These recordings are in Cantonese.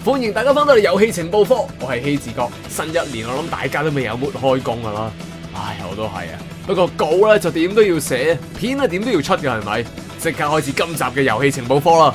歡迎大家翻到嚟遊戲情報科，我係希治閣。新一年我諗大家都未有 mood 開工噶啦，唉，我都係啊。不過稿咧就點都要寫，片啊點都要出嘅係咪？即刻開始今集嘅遊戲情報科啦！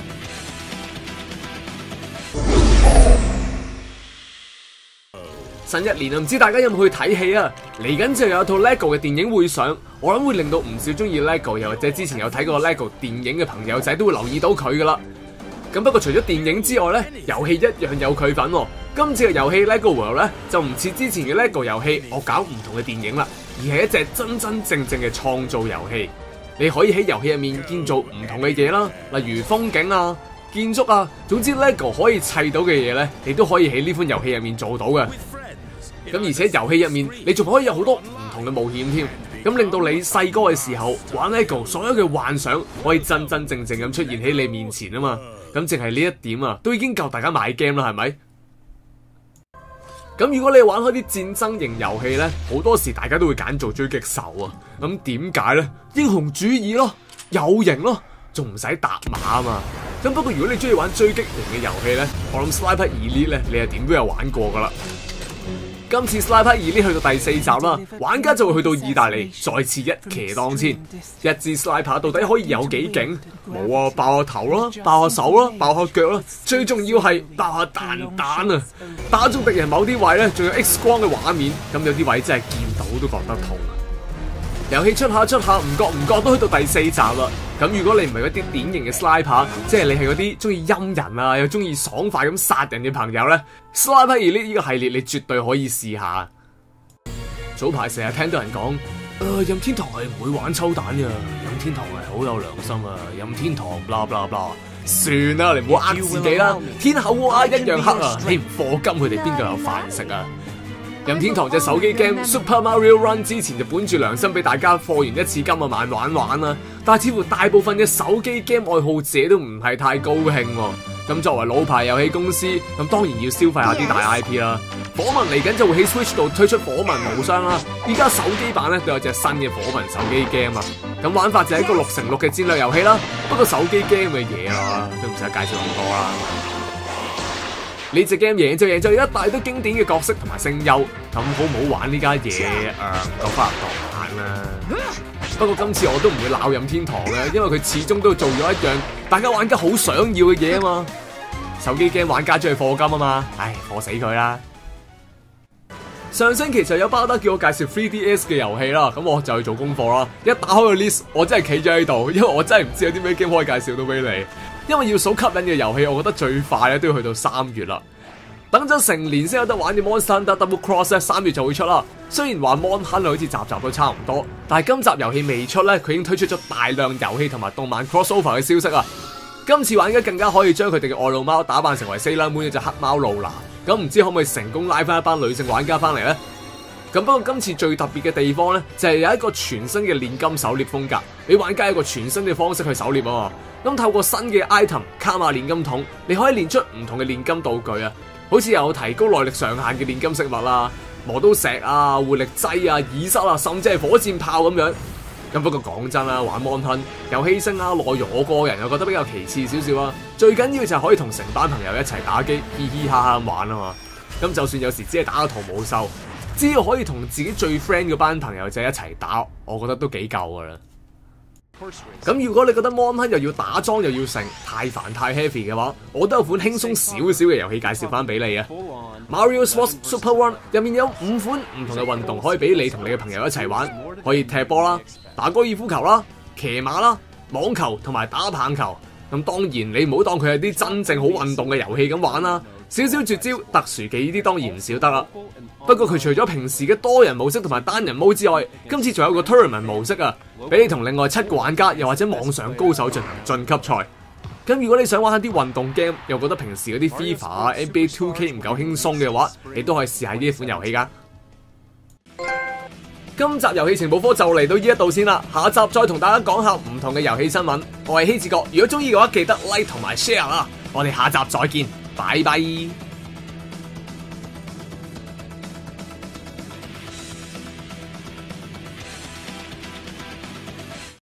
新一年啊，唔知大家有冇去睇戲啊？嚟緊就有一套 LEGO 嘅電影會上，我諗會令到唔少中意 LEGO 又或者之前有睇過 LEGO 電影嘅朋友仔都會留意到佢噶啦。咁不過除咗電影之外咧，遊戲一樣有佢份喎。今次嘅遊戲 LEGO World 咧就唔似之前嘅 LEGO 遊戲，我搞唔同嘅電影啦，而係一隻真真正正嘅創造遊戲。你可以喺遊戲入面建造唔同嘅嘢啦，例如風景啊、建築啊，總之 LEGO 可以砌到嘅嘢咧，你都可以喺呢款遊戲入面做到嘅。咁而且遊戲入面你仲可以有好多唔同嘅冒險添，咁令到你細個嘅時候玩 LEGO 所有嘅幻想可以真真正正咁出現喺你面前啊嘛。咁淨係呢一點啊，都已經夠大家買 game 啦，係咪？咁如果你玩開啲戰爭型遊戲咧，好多時大家都會揀做狙擊手啊。咁點解咧？英雄主義咯，有型咯，仲唔使搭馬啊嘛。咁不過如果你中意玩狙擊型嘅遊戲咧，我諗 Sniper Elite 咧，你係點都有玩過噶啦。今次 Sniper Elite 去到第4集啦，玩家就會去到意大利，再次一騎當千。一支 Sniper 到底可以有幾勁？冇啊，爆下頭啦，爆下手啦，爆下腳啦，最重要係爆下彈啊！打中敵人某啲位咧，仲有 X 光嘅畫面，咁有啲位真係見到都覺得痛。遊戲出下，唔覺都去到第4集啦。咁如果你唔係嗰啲典型嘅 Sniper， 即係你係嗰啲中意陰人啊，又中意爽快咁殺人嘅朋友咧，Sniper Elite呢個系列你絕對可以試下。早排成日聽到人講，任天堂係唔會玩抽蛋嘅，任天堂係好有良心啊，任天堂 blah blah blah。算啦，你唔好呃自己啦，天口烏鴉一樣黑啊，你唔課金佢哋邊度有飯食啊？任天堂隻手機 game Super Mario Run 之前就本住良心俾大家課完一次金啊，慢玩啦。但係似乎大部分嘅手機 game 愛好者都唔係太高興喎。咁作為老牌遊戲公司，咁當然要消費下啲大 IP 啦。火紋嚟緊就會喺 Switch 度推出火紋無雙啦。依家手機版咧都有隻新嘅火紋手機 game 啊。咁玩法就係一個6x6嘅戰略遊戲啦。不過手機 game 嘅嘢啊，都唔使介紹咁多啦。呢隻 game 贏就有一大堆經典嘅角色同埋聲優，咁好唔好玩呢家嘢？夠花唔夠眼啦。不過今次我都唔會鬧任天堂嘅，因為佢始終都做咗一樣大家玩家好想要嘅嘢啊嘛。手機 game 玩家中意課金啊嘛，唉，課死佢啦。上星期就有巴德叫我介紹 3DS 嘅遊戲啦，咁我就去做功課啦。一打開個 list， 我真係企咗喺度，因為我真係唔知有啲咩 game 可以介紹到俾你。因為要數吸引嘅遊戲，我覺得最快咧都要去到3月啦。等咗成年先有得玩嘅 Monster Hunter Double Cross 咧，3月就會出啦。雖然話 Mon Hunt 好似集都差唔多，但係今集遊戲未出咧，佢已經推出咗大量遊戲同埋動漫 crossover 嘅消息啊。今次玩家更加可以將佢哋嘅愛露貓打扮成為 Sailor Moon 一隻黑貓露娜，咁唔知可唔可以成功拉翻一班女性玩家翻嚟呢？咁不過今次最特別嘅地方咧，就係有一個全新嘅煉金狩獵風格，俾玩家一個全新嘅方式去狩獵啊！咁透過新嘅 item 卡瑪煉金筒，你可以煉出唔同嘅煉金道具啊，好似有提高耐力上限嘅煉金飾物啦、磨刀石啊、活力劑啊、耳塞啊，甚至係火箭炮咁樣。咁不過講真啦，玩 Mon Hunt 遊戲性啊、內容我個人又覺得比較其次少少啊。最緊要就係可以同成班朋友一齊打機，嘻嘻哈哈咁玩啊嘛。咁就算有時只係打個圖冇收，只要可以同自己最 friend 嗰班朋友仔一齊打，我覺得都幾夠噶啦。咁如果你覺得 Mon Hunt 又要打裝又要成太煩太 heavy 嘅話，我都有款輕鬆少少嘅遊戲介紹翻俾你啊。Mario Sports Super Run 入面有5款唔同嘅運動可以俾你同你嘅朋友一齊玩，可以踢波啦、打高爾夫球啦、騎馬啦、網球同埋打棒球。咁當然你唔好當佢係啲真正好運動嘅遊戲咁玩啦。少少絕招、特殊技呢啲當然唔少得啦。不過佢除咗平時嘅多人模式同埋單人模之外，今次仲有個 Tournament 模式啊，俾你同另外7個玩家又或者網上高手進行晉級賽。咁如果你想玩下啲運動 game，又覺得平時嗰啲 FIFA 啊、NBA 2K 唔夠輕鬆嘅話，你都可以試下呢一款遊戲噶。今集遊戲情報科就嚟到呢一度先啦，下集再同大家講下唔同嘅遊戲新聞。我係希治閣，如果中意嘅話記得 like 同埋 share 啦，我哋下集再見。拜拜。